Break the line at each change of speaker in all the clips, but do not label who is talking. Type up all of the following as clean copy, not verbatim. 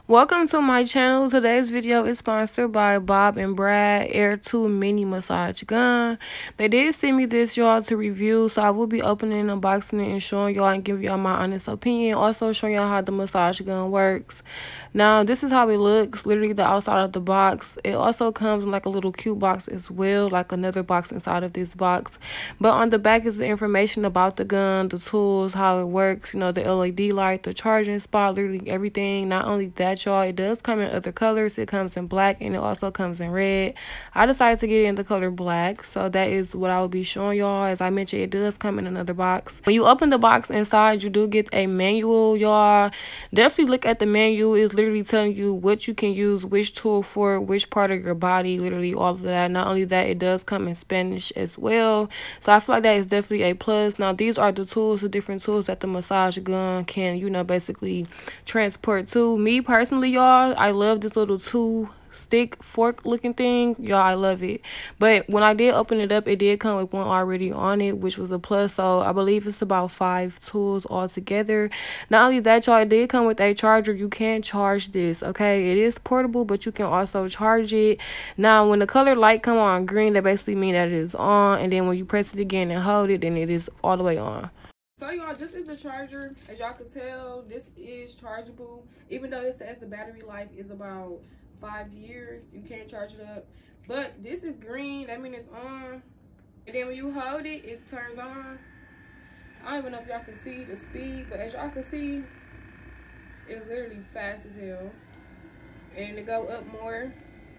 Welcome to my channel. Today's video is sponsored by Bob&Brad Air 2 Mini Massage Gun. They did send me this, y'all, to review, so I will be opening, unboxing it, and showing y'all and giving y'all my honest opinion. Also showing y'all how the massage gun works. Now, this is how it looks, literally the outside of the box. It also comes in like a little cute box as well, like another box inside of this box. But on the back is the information about the gun, the tools, how it works, you know, the LED light, the charging spot, literally everything. Not only that, y'all, it does come in other colors. It comes in black and it also comes in red. I decided to get it in the color black, so that is what I will be showing y'all. As I mentioned, it does come in another box. When you open the box inside, you do get a manual, y'all. Definitely look at the manual. It's literally telling you what you can use, which tool for which part of your body, literally all of that. Not only that, it does come in Spanish as well, so I feel like that is definitely a plus. Now, these are the tools, the different tools that the massage gun can, you know, basically transport to. Me personally, y'all, I love this little stick fork looking thing, y'all. I love it. But when I did open it up, it did come with one already on it, which was a plus. So I believe it's about 5 tools altogether. Not only that, y'all, it did come with a charger. You can charge this, okay? It is portable, but you can also charge it. Now, when the color light come on green, that basically means that it is on, and then when you press it again and hold it, then it is all the way on. So y'all, this is the charger. As y'all can tell, this is chargeable. Even though it says the battery life is about 5 years, you can't charge it up. But this is green, that means it's on. And then when you hold it, it turns on. I don't even know if y'all can see the speed, but as y'all can see, it's literally fast as hell. And to go up more.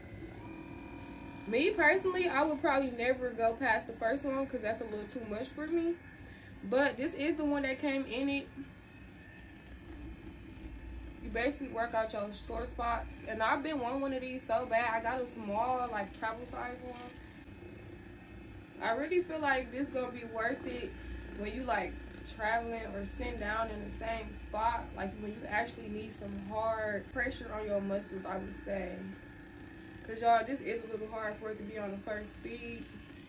Me personally, I would probably never go past the first one because that's a little too much for me. But this is the one that came in it. You basically work out your sore spots. And I've been wanting one of these so bad. I got a small, like, travel size one. I really feel like this gonna be worth it when you, like, traveling or sitting down in the same spot. Like, when you actually need some hard pressure on your muscles, I would say. Because, y'all, this is a little hard for it to be on the first speed.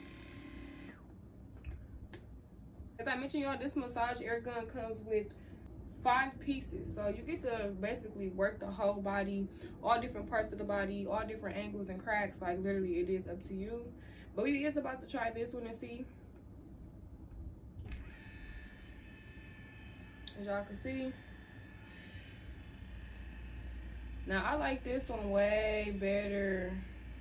As I mentioned, y'all, this massage air gun comes with 5 pieces. So you get to basically work the whole body, all different parts of the body, all different angles and cracks. Like, literally, it is up to you. But we is about to try this one and see. As y'all can see. Now, I like this one way better.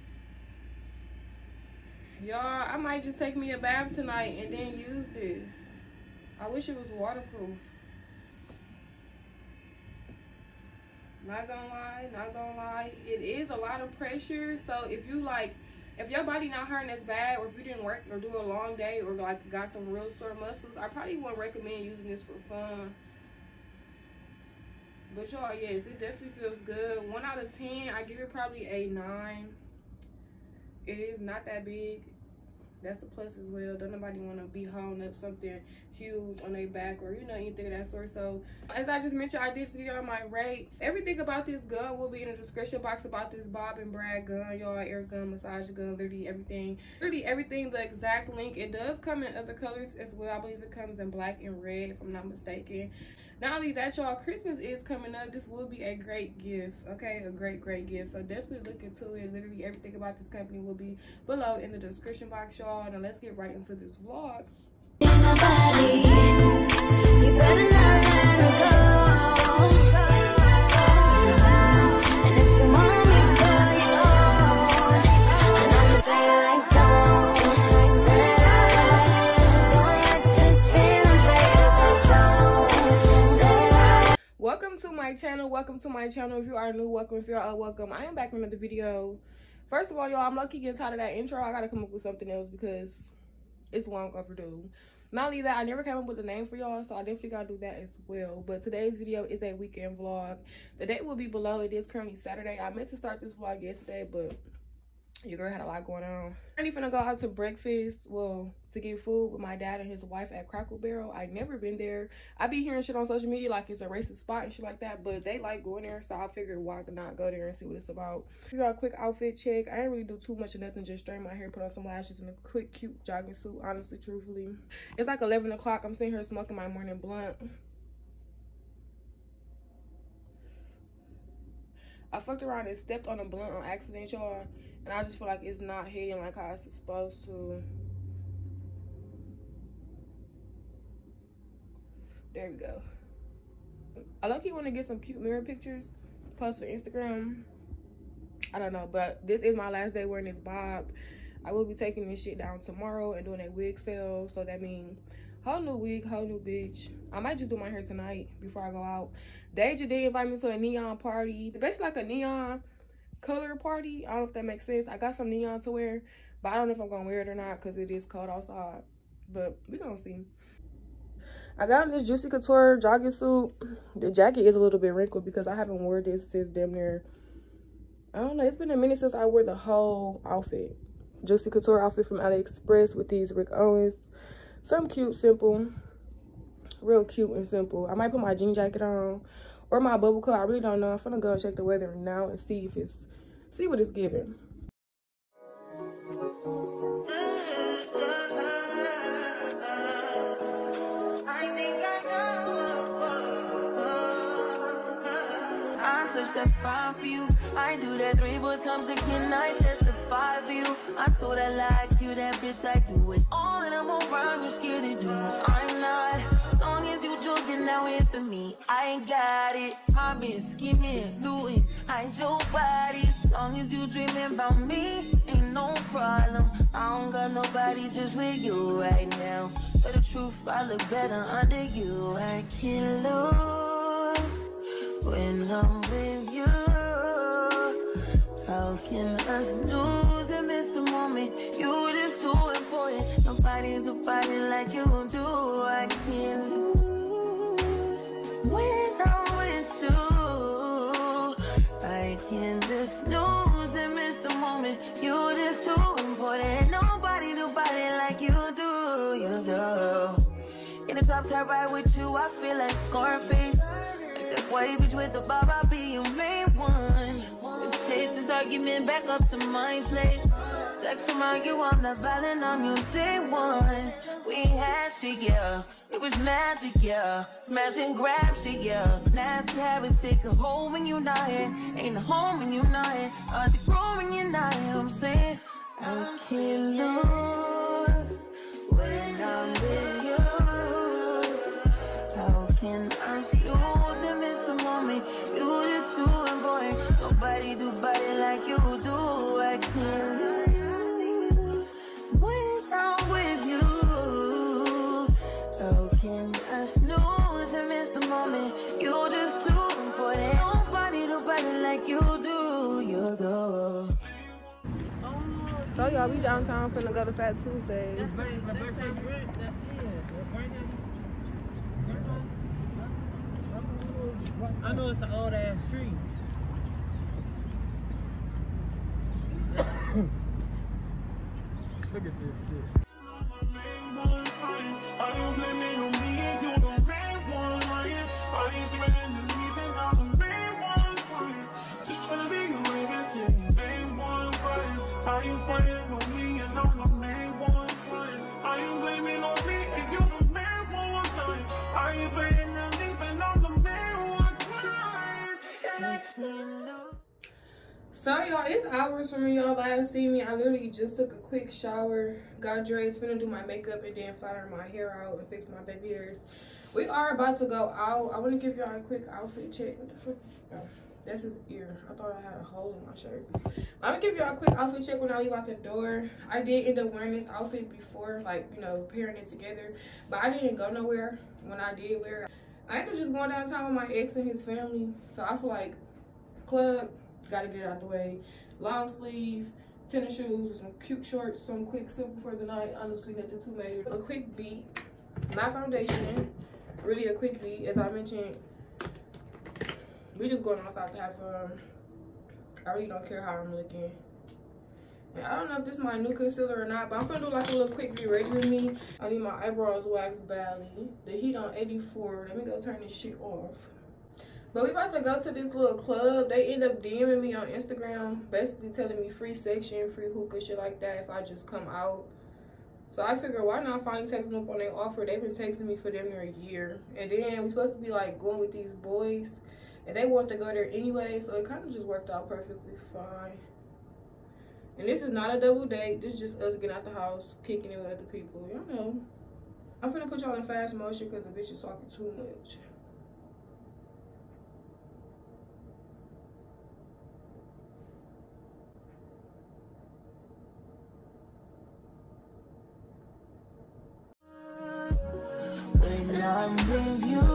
Y'all, I might just take me a bath tonight and then use this. I wish it was waterproof. Not gonna lie, it is a lot of pressure. So if you like, if your body not hurting as bad, or if you didn't work or do a long day, or like got some real sore muscles, I probably wouldn't recommend using this for fun. But y'all, yes, it definitely feels good. 1 out of 10, I give it probably a 9. It is not that big. That's a plus as well. Don't nobody want to be holding up something huge on their back, or, you know, anything of that sort. So as I just mentioned, I did give y'all my rate. Everything about this gun will be in the description box about this Bob&Brad gun, y'all. Air gun, massage gun, literally everything, the exact link. It does come in other colors as well. I believe it comes in black and red, if I'm not mistaken. Not only that, y'all, Christmas is coming up. This will be a great gift, okay? A great gift. So definitely look into it. Literally everything about this company will be below in the description box, y'all. Now let's get right into this vlog. Welcome to my channel. If you are new, welcome. If you're welcome. I am back with another video. First of all, y'all, I'm lucky getting tired of that intro. I gotta come up with something else because it's long overdue. Not only that, I never came up with a name for y'all, so I definitely gotta do that as well. But today's video is a weekend vlog. The date will be below. It is currently Saturday. I meant to start this vlog yesterday, but your girl had a lot going on. I'm finna go out to breakfast, well, to get food with my dad and his wife at Crackle Barrel. I've never been there. I be hearing shit on social media like it's a racist spot and shit like that, but they like going there, so I figured why not go there and see what it's about. Give y'all a quick outfit check. I didn't really do too much of nothing, just straighten my hair, put on some lashes, and a quick cute jogging suit, honestly, truthfully. It's like 11 o'clock. I'm sitting here smoking my morning blunt. I fucked around and stepped on a blunt on accident, y'all, and I just feel like it's not hitting like how it's supposed to. There we go. I low-key want to get some cute mirror pictures, post for Instagram. I don't know, but this is my last day wearing this bob. I will be taking this shit down tomorrow and doing a wig sale. So that means whole new wig, whole new bitch. I might just do my hair tonight before I go out. Deja did invite me to a neon party. Basically like a neon color party. I don't know if that makes sense. I got some neon to wear, but I don't know if I'm gonna wear it or not because it is cold outside. But we gonna see. I got this Juicy Couture jogging suit. The jacket is a little bit wrinkled because I haven't worn this since damn near, I don't know, it's been a minute since I wore the whole outfit. Juicy Couture outfit from AliExpress with these Rick Owens. Something cute, simple. Real cute and simple. I might put my jean jacket on or my bubble coat. I really don't know. I'm gonna go and check the weather now and see if it's, see what it's giving.
That's fine for you. I do that 3-4 times again. I testify for you. I told I like you, that bitch. I do it all, and I'm around. You're scared to do. I'm not. As long as you joking now in for me, I ain't got it. Mobbing, scheming, looting, hide your body. As long as you dreaming about me, ain't no problem. I don't got nobody just with you right now. But the truth, I look better under you. I can't lose when I'm with you. How can us lose and miss the moment? You just too important. Nobody do body like you do. I can't lose when I'm with you. I can just lose and miss the moment. You just too important. Nobody do body like you do. You do. In the top tier ride with you, I feel like Scarface. That white bitch with the bob, I'll be your main one. Let's take this argument back up to my place. Sex remind you I'm not violent on your day one. We had shit, yeah. It was magic, yeah. Smash and grab shit, yeah. Nasty habits take a hold when you're not here. Ain't a home when you're not here. Are they grown when you're not here? I'm saying I can't lose when I'm with you. How can I lose and miss the moment? You just too important. Nobody do body like you do. I can't lose when I'm with you. How can I snooze and miss the moment? You just too important. Nobody do body like you do. You do.
So y'all, we downtown finna go to Fat Tuesdays.
I know it's the old ass street. Look at this shit.
So y'all, it's hours from when y'all last see me. I literally just took a quick shower, got dressed, finna do my makeup, and then flatten my hair out and fix my baby hairs. We are about to go out. I want to give y'all a quick outfit check. What the fuck? Oh, that's his ear. I thought I had a hole in my shirt. I'm gonna give y'all a quick outfit check when I leave out the door. I did end up wearing this outfit before, like, you know, pairing it together, but I didn't go nowhere when I did wear it. I ended up just going downtown with my ex and his family, so I feel like club, gotta get it out the way. Long sleeve, tennis shoes with some cute shorts, some quick simple for the night. Honestly, nothing too major. A quick beat, my foundation, really a quick beat. As I mentioned, we just going outside to have fun. I really don't care how I'm looking. And I don't know if this is my new concealer or not, but I'm gonna do like a little quick be ready with me. I need my eyebrows waxed badly. The heat on 84. Let me go turn this shit off. But we about to go to this little club. They end up DMing me on Instagram, basically telling me free section, free hookah, shit like that if I just come out. So I figured, why not finally take them up on their offer? They've been texting me for damn near a year. And then we supposed to be like going with these boys. And they want to go there anyway, so it kind of just worked out perfectly fine. And this is not a double date. This is just us getting out the house, kicking it with other people. Y'all know. I'm finna put y'all in fast motion because the bitch is talking too much.
When I'm with you,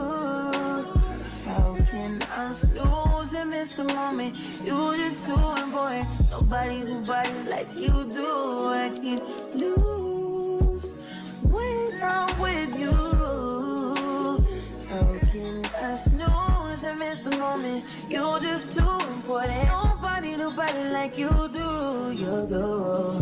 how can I lose and miss the moment? You just too important. Nobody do body like you do. I can't lose when I'm with you. How can I snooze and miss the moment? You just too important. Nobody do body like you do. You do.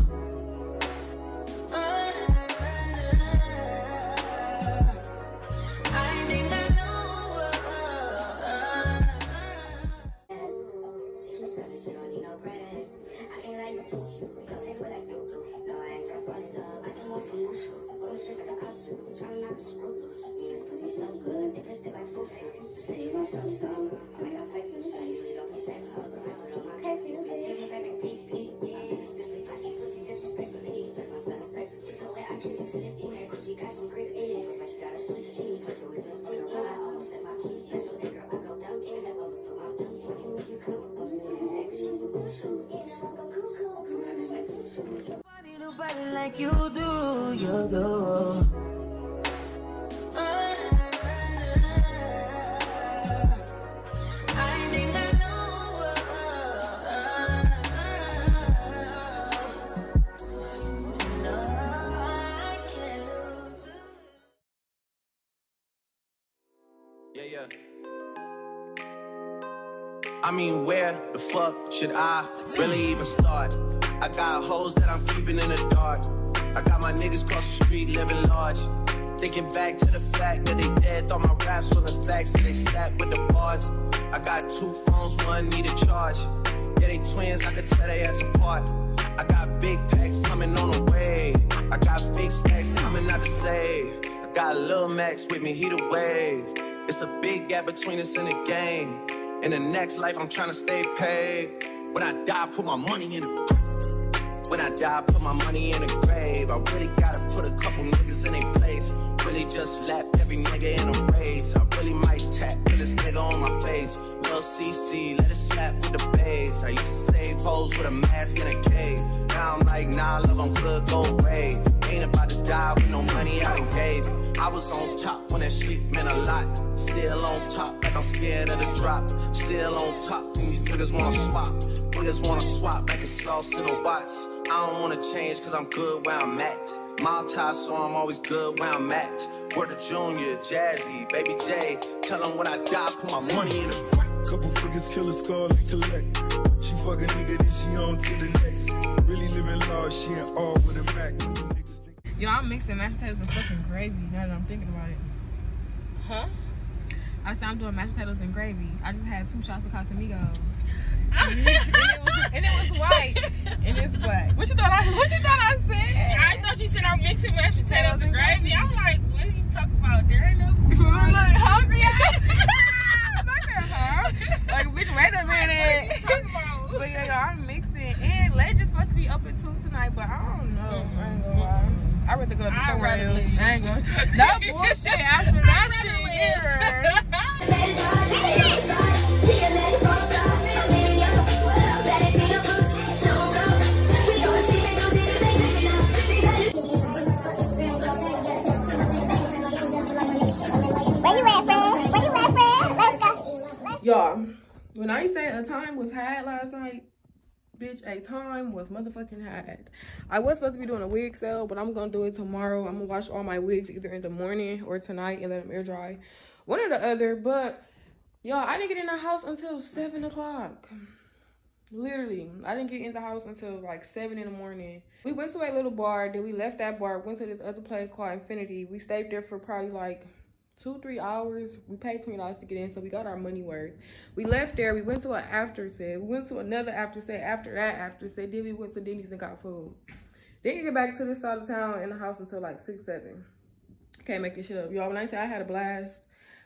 Nobody like you do, you do.
Yeah. I mean, where the fuck should I really even start? I got hoes that I'm keeping in the dark. I got my niggas cross the street living large. Thinking back to the fact that they dead, thought my raps wasn't facts, so they sat with the bars. I got 2 phones, one need a charge. Yeah, they twins, I could tell they ass apart. I got big packs coming on the way. I got big stacks coming out to save. I got Lil Max with me, he the wave. It's a big gap between us in the game. In the next life, I'm trying to stay paid. When I die, put my money in the grave. When I die, put my money in the grave. I really gotta put a couple niggas in their place. Really just slap every nigga in a race. I really might tap this nigga on my face. Lil CC, let it slap with the bass. I used to save hoes with a mask in a cave. Now I'm like, nah, love, I'm good, go away. Ain't about to die with no money I done gave. I was on top when that shit meant a lot. Still on top, like I'm scared of the drop. Still on top, and these niggas wanna swap. Niggas wanna swap like it's sauce in the box. I don't wanna change, cause I'm good where I'm at. Multi, so I'm always good where I'm at. Word to Junior, Jazzy, Baby J. Tell them when I die, put my money in the bank.
Couple figures, kill a skull and collect. She fuck a nigga, then she on to the next. Really living large, she ain't all with a Mac.
Yo, I'm mixing mashed potatoes and fucking gravy now that I'm thinking about it.
Huh?
I said I'm doing mashed potatoes and gravy. I just had 2 shots of Casamigos. and it was white. And it's black. What you thought I said?
I thought you said I'm mixing mashed potatoes and gravy. I'm like, what are you talking about? There ain't no food.
I'm like, hungry. Like, bitch, wait a minute.
What are you talking about?
But yeah, I'm mixing. And Legend's supposed to be open too tonight, but I don't know. I ain't gonna lie. I'd rather go to somewhere else. I ain't gonna. No bullshit after that shit here. Y'all, when I say a time was had last night, bitch, a time was motherfucking had. I was supposed to be doing a wig sale, but I'm gonna do it tomorrow. I'm gonna wash all my wigs either in the morning or tonight and let them air dry. One or the other, but y'all, I didn't get in the house until 7 o'clock. Literally, I didn't get in the house until like 7 in the morning. We went to a little bar, then we left that bar, went to this other place called Infinity. We stayed there for probably like 2-3 hours. We paid $20 to get in, so we got our money worth. We left there, we went to an after set. We went to another after set. After that after set, then we went to Denny's and got food. Didn't get back to this side of town in the house until like 6-7. Can't make this shit up, y'all. When I say I had a blast,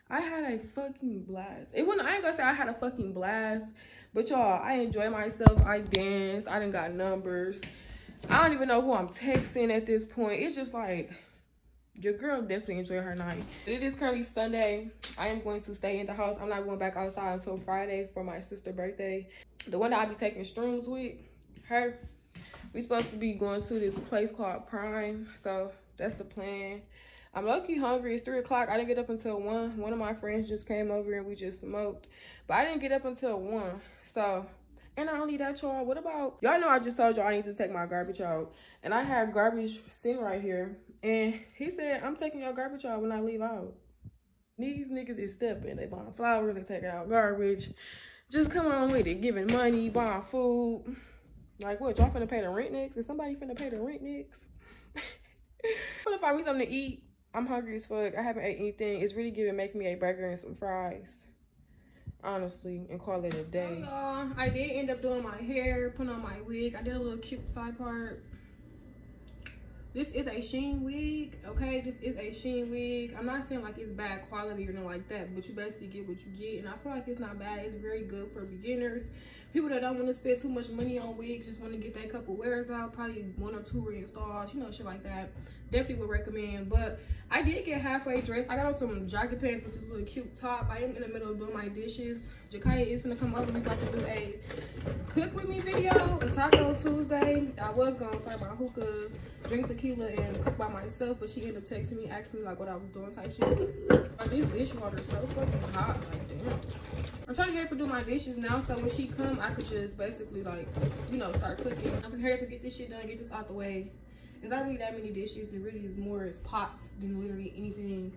I had a fucking blast. I ain't gonna say I had a fucking blast, but y'all, I enjoy myself. I danced. I done got numbers. I don't even know who I'm texting at this point. It's just like, your girl definitely enjoyed her night. It is currently Sunday. I am going to stay in the house. I'm not going back outside until Friday for my sister's birthday. The one that I be taking shrooms with, her. We supposed to be going to this place called Prime. So that's the plan. I'm low-key hungry. It's 3 o'clock. I didn't get up until 1. One of my friends just came over and we just smoked. But I didn't get up until 1. So, and not only that, y'all, what about... Y'all know I just told y'all I need to take my garbage out. And I have garbage sitting right here. And he said, I'm taking your garbage out when I leave out. These niggas is stepping. They buying flowers. They taking out garbage. Just come on with it. Giving money, buying food. Like, what? Y'all finna pay the rent next? Is somebody finna pay the rent next? I'm gonna find me something to eat. I'm hungry as fuck. I haven't ate anything. It's really good to make me a burger and some fries, honestly, and call it a day. I did end up doing my hair, putting on my wig. I did a little cute side part. This is a Shein wig, okay? This is a Shein wig. I'm not saying like it's bad quality or nothing like that, but you basically get what you get, and I feel like it's not bad. It's very good for beginners. People that don't want to spend too much money on wigs, just want to get that couple wears out, probably 1 or 2 reinstalls, you know, shit like that. Definitely would recommend. But I did get halfway dressed. I got on some jogging pants with this little cute top. I am in the middle of doing my dishes. Jakaya is gonna come over. We about to do a cook with me video, a Taco Tuesday. I was gonna start my hookah, drink tequila, and cook by myself, but she ended up texting me, asking me like what I was doing type shit. Like, this dishwater is so fucking hot. Like, damn. I'm trying to hurry up and do my dishes now, so when she come, I could just basically like, you know, start cooking. I'm gonna hurry up and get this shit done, get this out the way. There's not really that many dishes. It really is more as pots than literally anything.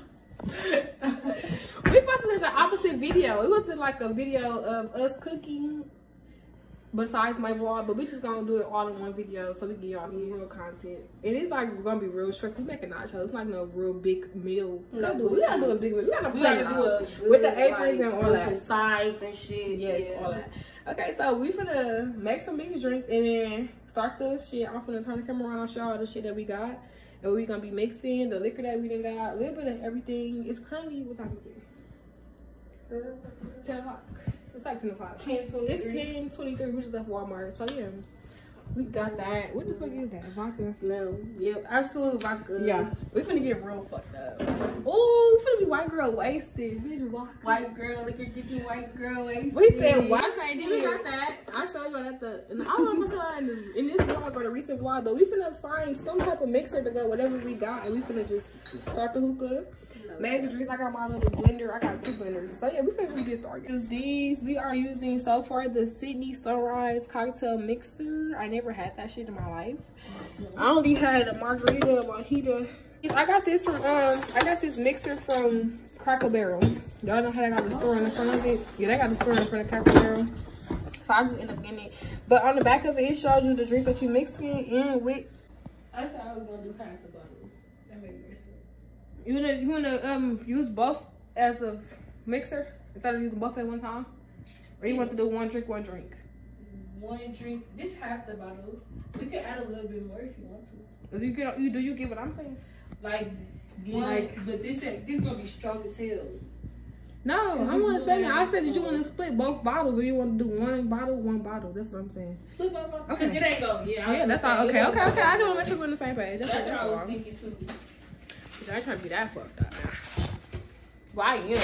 We supposed to do the opposite video. It wasn't like a video of us cooking besides my vlog, but we just gonna do it all in one video so we can get y'all some real content. And it's like gonna be real short. We making nachos. It's like no real big meal. We gotta do a big meal. We gotta do it with the aprons and all that.
Some sides and shit.
Yes, yeah. All that. Okay, so we finna make some mixed drinks and then start the shit. I'm finna turn the camera around, show all the shit that we got. And we gonna be mixing the liquor that we done got, a little bit of everything. It's currently, what time is it? 10 o'clock. It's like 10 o'clock. It's 10:23, which is at Walmart. So yeah, we got that. What the fuck is that? Vodka?
No. Yep, absolute vodka.
Yeah, we finna get real fucked up. Ooh, we finna be white girl wasted. Bitch,
white girl liquor get you white girl wasted.
We said what? We got that. I showed you at the. And I don't know if I showed you in this vlog or the recent vlog, but we finna find some type of mixer to go whatever we got, and we finna just start the hookah. Make the drinks. I got my little blender. I got 2 blenders. So yeah, we finna just get started. Use these. We are using so far the Sydney Sunrise cocktail mixer. I never had that shit in my life. I only had a margarita, a mojito. I got this from I got this mixer from Cracker Barrel. Y'all know how they got the store in the front of it? Yeah, they got the store in front of Cracker Barrel. So I just end up getting it. But on the back of it, it shows you the drink that you mixing in with.
I said I was gonna do half the bottle. That made more sense.
You wanna use both as a mixer instead of using both at one time? Or you want to do one drink?
One drink. This half the bottle. You can add a little bit more if you want to.
Do you get what I'm saying?
Like one, but this gonna be strong as hell.
No, I'm not saying that. I said that you want to split both bottles or you want to do one bottle. That's what I'm saying.
Split both bottles? Okay. Because it ain't go.
Yeah, that's all. Okay. I just want to make sure we're on the same page.
That's what I was thinking too.
I ain't trying to be that fucked up. Well, I am.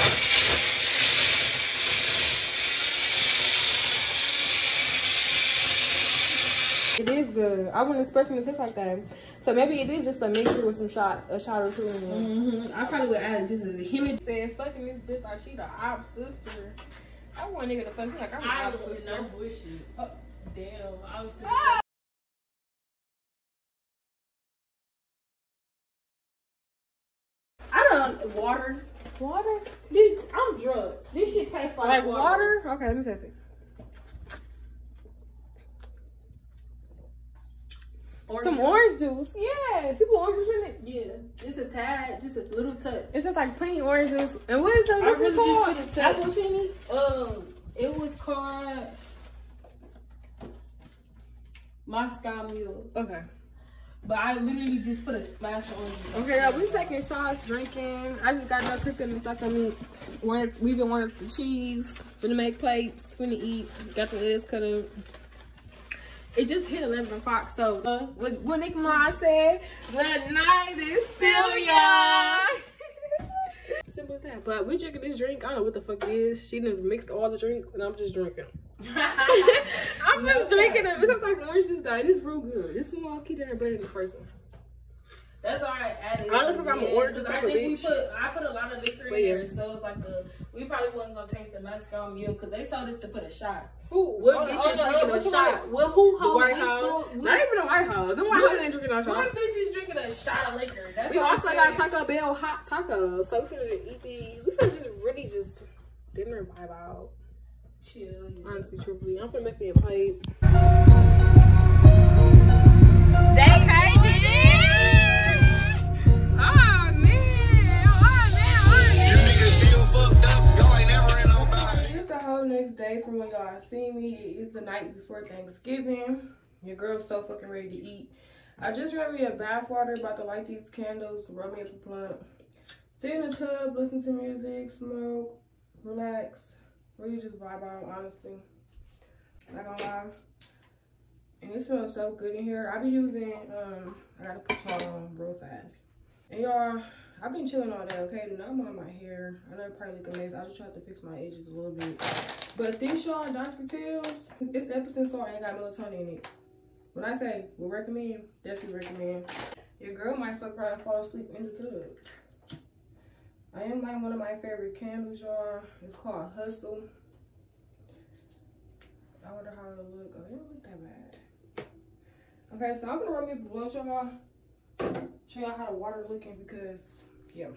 It is good. I wasn't expecting it to taste like that. So maybe it is just a mixture with a shot or two in there. I probably would add just a hint. Said fucking this bitch like she the op sister. I want a nigga to fuck me like I'm the op sister.
No bullshit. Oh, damn, I was sister. I don't water.
Water?
Bitch, I'm drunk. This shit tastes like
water. Okay, let me taste it. Some orange juice. Yeah. She put orange juice in it.
Yeah. Just a tad, just a little touch.
It's just like plain orange juice. And what is that liquor called?
Apple chini? It was called Moscow Mule.
Okay.
But I literally just put a splash on you.
Okay, y'all, we taking shots, drinking. I just got done cooking the fucking meat. We been wanting the cheese. Finna make plates. Finna eat. Got the eggs cut up. It just hit 11 o'clock, so what Nicki Minaj said, the night is still young. Simple as that. But we drinking this drink. I don't know what the fuck it is. She done mixed all the drinks, and I'm just drinking. I'm just drinking it. It's like orange juice, though, and it's real good. This is more keep that better than the first one.
That's all I added.
Honestly, because I'm an orange juice.
I think I put a lot of liquor in there, so it's like we probably wasn't gonna taste the Mexican milk because they told us to put a shot.
Who? What bitch is drinking a shot?
Well, who?
The White House. Not even the White House. The White House ain't drinking no shot.
What bitch is drinking a shot of liquor? That's
we also got Taco Bell hot tacos, so we finna eat these. We finna just really just dinner vibe out.
Chill. Yeah.
Honestly, truthfully, I'm finna make me a plate. Next day from when y'all see me, it is the night before Thanksgiving. Your girl's so fucking ready to eat. I just ran me a bath water, about to light these candles, rub me up a blunt, sit in the tub, listen to music, smoke, relax, really just vibe out, honestly. Not gonna lie. And it smells so good in here. I be using I gotta put y'all on real fast. And y'all, I've been chilling all day, okay? Do not mind my hair. I know it probably look amazing. I just tried to fix my edges a little bit. But these y'all, Dr. Till's, it's Epsom salt and got melatonin in it. When I say would recommend, definitely recommend. Your girl might fuck around and fall asleep in the tub. I am lighting one of my favorite candles, y'all. It's called Hustle. I wonder how it'll look. Oh, it was that bad. Okay, so I'm gonna run me a blunt, y'all. Show y'all how the water looking because, yeah.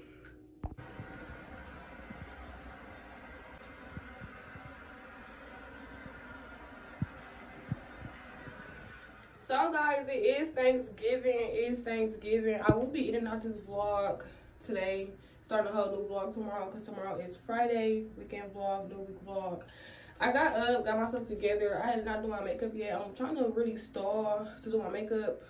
So guys, it is Thanksgiving. It is Thanksgiving. I will be eating out this vlog today. Starting a whole new vlog tomorrow because tomorrow is Friday. Weekend vlog, new week vlog. I got up, got myself together. I did not do my makeup yet. I'm trying to really stall to do my makeup,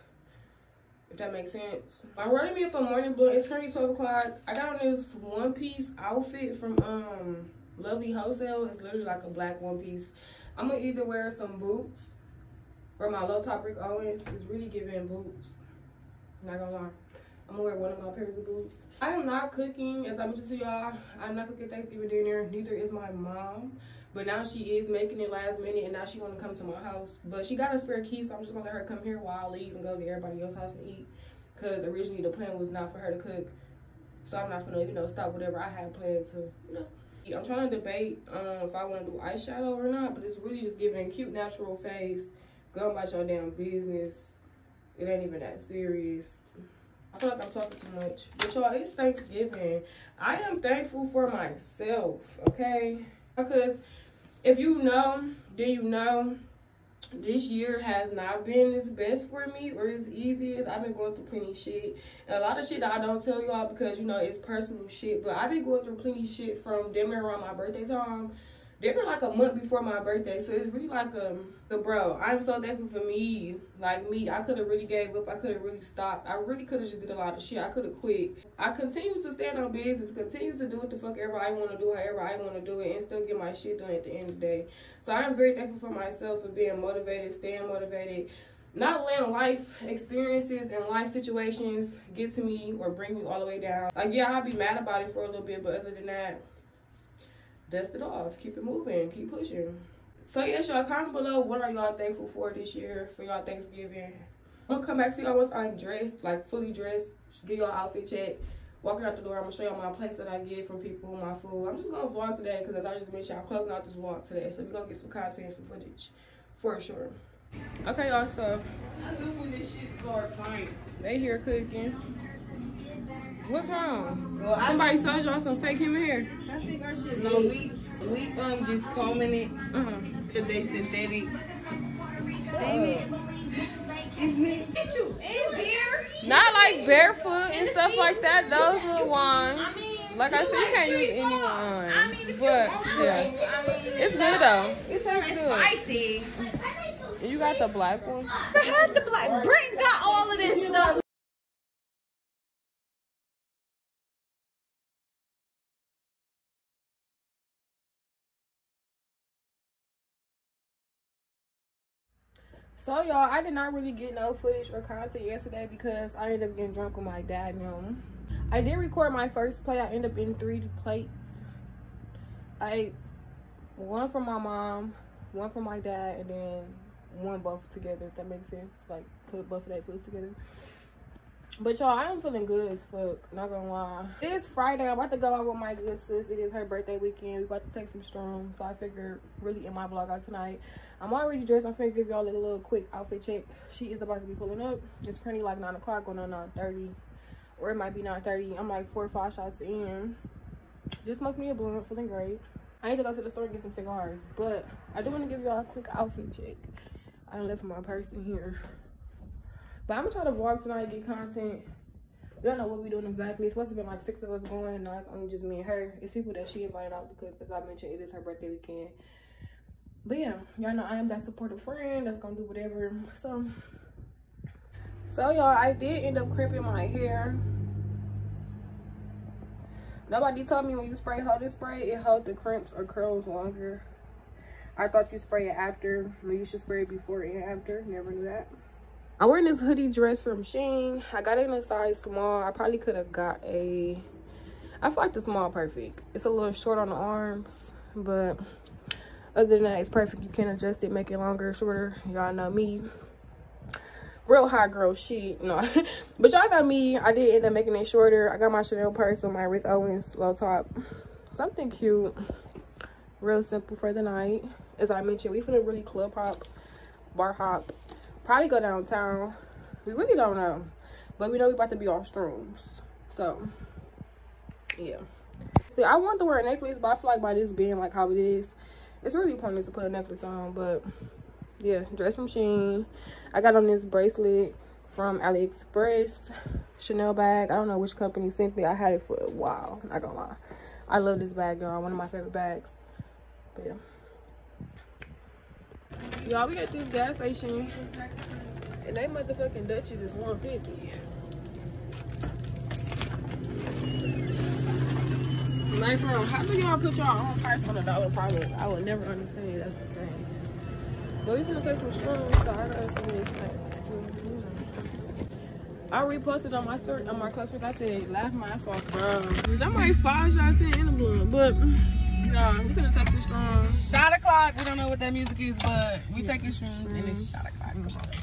if that makes sense. I'm running me up a morning blunt. It's currently 12 o'clock. I got on this one-piece outfit from Lovely Wholesale. It's literally like a black one-piece. I'm gonna either wear some boots or my low-top Rick Owens. It's really giving boots. Not gonna lie. I'm gonna wear one of my pairs of boots. I am not cooking, as I mentioned to y'all. I'm not cooking Thanksgiving dinner. Neither is my mom. But now she is making it last minute, and now she want to come to my house. But she got a spare key, so I'm just going to let her come here while I leave and go to everybody else's house and eat. Because originally the plan was not for her to cook. So I'm not going to, stop whatever I had planned to, I'm trying to debate if I want to do eyeshadow or not, but it's really just giving a cute, natural face. Go about your damn business. It ain't even that serious. I feel like I'm talking too much. But y'all, it's Thanksgiving. I am thankful for myself, okay? Because if you know, then you know, this year has not been as best for me or as easy as I've been going through plenty of shit. And a lot of shit that I don't tell y'all because, it's personal shit. But I've been going through plenty of shit from damn near around my birthday time. Damn near like a month before my birthday. So it's really like bro, I'm so thankful for me. Like me, I could have really gave up. I could have really stopped. I really could have just did a lot of shit. I could have quit. I continue to stand on business. Continue to do what the fuck ever I want to do, however I want to do it, and still get my shit done at the end of the day. So I am very thankful for myself for being motivated, staying motivated. Not letting life experiences and life situations get to me or bring me all the way down. Like, yeah, I'll be mad about it for a little bit, but other than that, dust it off. Keep it moving. Keep pushing. So, yes, y'all, comment below what are y'all thankful for this year for y'all Thanksgiving. I'm going to come back to y'all once I'm dressed, like fully dressed, give y'all outfit check. Walking out the door, I'm going to show y'all my plates that I get from people, my food. I'm just going to vlog today because, as I just mentioned, I'm closing out this vlog today. So, we're going to get some content, some footage for sure. Okay, y'all, so
I knew when this shit started flying.
They here cooking. What's wrong?
Well,
somebody sold y'all some fake human hair.
I think our shit. No, we just combing it. Cause they synthetic. Baby, it's me. Get you in here.
Not like barefoot and stuff like that. Those little ones. Like I said, you can't use anyone.
I mean, if
but
you want to,
yeah,
I mean,
it's good though. It tastes
it's
good.
spicy.
And you got the black one.
I had the black. Brent got all of this stuff.
So y'all, I did not really get no footage or content yesterday because I ended up getting drunk with my dad and them. I did record my first plate. I ended up in 3 plates. I ate one from my mom, one from my dad, and then one both together, if that makes sense. Like, put both of their foods together. But y'all, I am feeling good as fuck, not gonna lie. It is Friday. I'm about to go out with my good sis. It is her birthday weekend. We about to take some shrooms, so I figured really in my vlog out tonight. I'm already dressed. I'm finna give y'all a little quick outfit check. She is about to be pulling up. It's currently like 9 o'clock, going on 9:30, or it might be 9:30. I'm like 4 or 5 shots in. Just smoked me a blunt, feeling great. I need to go to the store and get some cigars, but I do want to give y'all a quick outfit check. I done left my purse in here. But I'm gonna try to vlog tonight, get content. We don't know what we're doing exactly. It's supposed to be like 6 of us going, and it's only just me and her. It's people that she invited out because, as I mentioned, it is her birthday weekend. But yeah, y'all know I am that supportive friend that's gonna do whatever. So y'all, I did end up crimping my hair. Nobody told me when you spray holding spray, it holds the crimps or curls longer. I thought you spray it after, but you should spray it before and after. Never knew that. I'm wearing this hoodie dress from Shein. I got it in a size small. I probably could have got I feel like the small perfect. It's a little short on the arms, but other than that, it's perfect. You can adjust it, make it longer or shorter. Y'all know me. Real hot girl shit. No. But y'all know me. I did end up making it shorter. I got my Chanel purse with my Rick Owens low top. Something cute. Real simple for the night. As I mentioned, we finna really club hop, bar hop. Probably go downtown. We really don't know. But we know we about to be off shrooms. So, yeah. See, I want to wear a necklace, but I feel like by this being like how it is, it's really pointless to put a necklace on. But yeah, dress from Shein. I got on this bracelet from AliExpress. Chanel bag. I don't know which company sent me. I had it for a while. Not gonna lie. I love this bag, y'all. One of my favorite bags. But yeah. Y'all, we at this gas station. And they motherfucking Dutchies is $1.50. Like, bro, how do y'all put your own price on a dollar product? I would never understand it. That's insane. But we finna take some shrooms, so I gotta see this thing. I reposted on my story, on my close friends. I said, laugh my ass off, bro. I might 5 shots in the blunt, but no, we finna take this shrooms.
Shot o'clock. We don't know what that music is, but we taking shrooms and it's shot o'clock.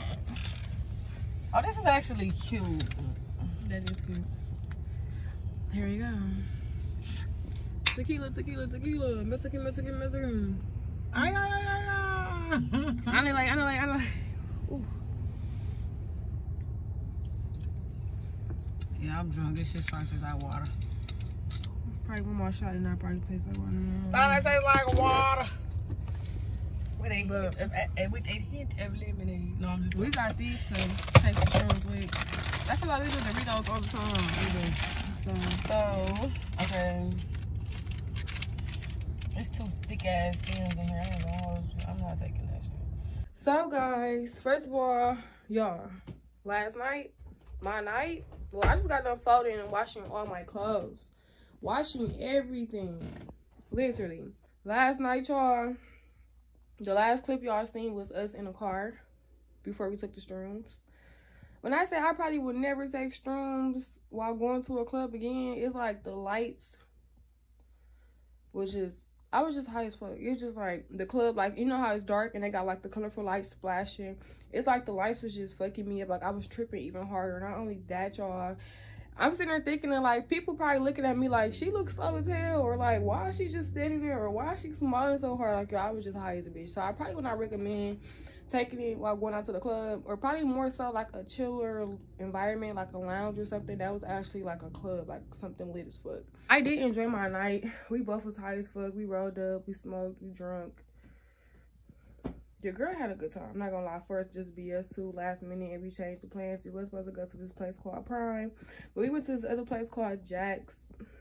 Oh, this is actually cute.
That is cute. Here we go. Tequila, tequila, tequila. Mexican, Mexican, Mexican.
I
like. Ooh.
Yeah, I'm drunk. This shit starts tastes like water.
Probably one more shot and I probably taste like water.
That tastes like water. With a hint of lemonade. No, I'm just.
We got these to take the shrooms with. That's what I do with Doritos all the time.
So, okay. It's 2 thick ass things in here. I ain't gonna hold you. I'm not taking that shit.
So guys, first of all, y'all, last night, my night, well, I just got done folding and washing all my clothes. Washing everything. Literally. Last night, y'all, the last clip y'all seen was us in a car before we took the shrooms. When I say I probably would never take shrooms while going to a club again, it's like the lights was just, I was just high as fuck. It's just like the club, like, you know how it's dark and they got like the colorful lights splashing. It's like the lights was just fucking me up. Like I was tripping even harder. Not only that, y'all, I'm sitting there thinking that like people probably looking at me like she looks slow as hell, or like why is she just standing there, or why is she smiling so hard? Like, yo, I was just high as a bitch. So I probably would not recommend taking it while going out to the club, or probably more so like a chiller environment, like a lounge or something that was actually like a club, like something lit as fuck. I did enjoy my night. We both was high as fuck. We rolled up, we smoked, we drunk. Your girl had a good time. I'm not gonna lie. First, just be us two last minute, and we changed the plans. We were supposed to go to this place called Prime, but we went to this other place called Jack's.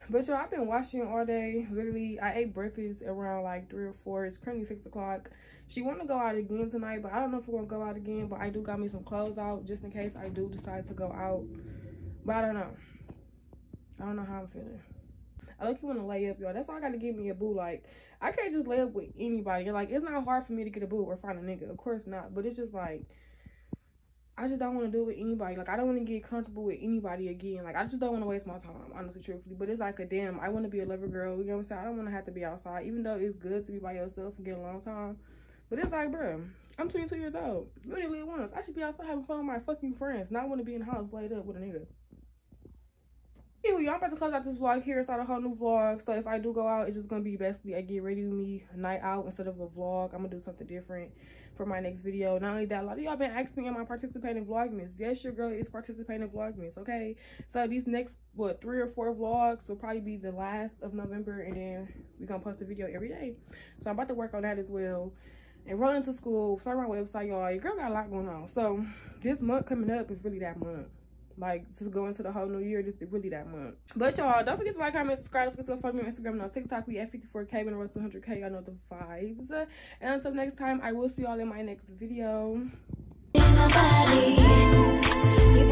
But y'all, I've been watching all day. Literally, I ate breakfast around like 3 or 4. It's currently 6 o'clock. She want to go out again tonight, but I don't know if we're gonna go out again. But I do got me some clothes out just in case I do decide to go out. But I don't know. I don't know how I'm feeling. I look, you want to lay up, y'all. That's why I got to get me a boo. Like, I can't just lay up with anybody. Like, it's not hard for me to get a boo or find a nigga. Of course not. But it's just like, I just don't want to do it with anybody. Like, I don't want to get comfortable with anybody again. Like, I just don't want to waste my time, honestly, truthfully. But it's like a damn, I want to be a lover girl. You know what I'm saying? I don't want to have to be outside. Even though it's good to be by yourself and get a long time. But it's like, bro, I'm 22 years old. You only live once. I should be outside having fun with my fucking friends. Not want to be in the house laid up with a nigga. Anyway, y'all, I'm about to close out this vlog here. It's not a whole new vlog. So if I do go out, it's just going to be basically I get ready with me a night out instead of a vlog. I'm going to do something different for my next video. Not only that, a lot of y'all been asking me, am I participating in Vlogmas? Yes, your girl is participating in Vlogmas, okay? So these next, 3 or 4 vlogs will probably be the last of November. And then we're going to post a video every day. So I'm about to work on that as well. And roll into school, start my website, y'all. Your girl got a lot going on. So this month coming up is really that month. Like, to go into the whole new year, this is really that month. But y'all, don't forget to like, comment, subscribe. Don't forget to follow me on Instagram and on TikTok. We at 54K, when the road to 100K. Y'all know the vibes. And until next time, I will see y'all in my next video.